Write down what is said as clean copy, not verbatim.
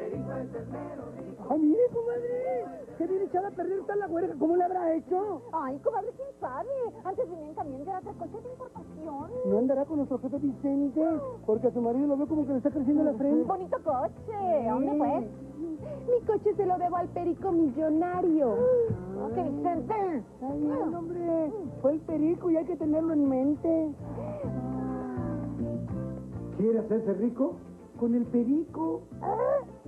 ¡Ay, mire, comadre! Se viene echada a perder toda la huerga. ¿Cómo le habrá hecho? Ay, comadre, ¿quién sabe? Antes venía en camión de otro coche de importación. ¿No andará con nuestro jefe Vicente? Porque a su marido lo veo como que le está creciendo la frente. Bonito coche. ¿Dónde fue? Mi coche se lo debo al perico millonario. ¡Qué Vicente! Está bien, hombre. Fue el perico y hay que tenerlo en mente. ¿Quiere hacerse rico? Con el perico.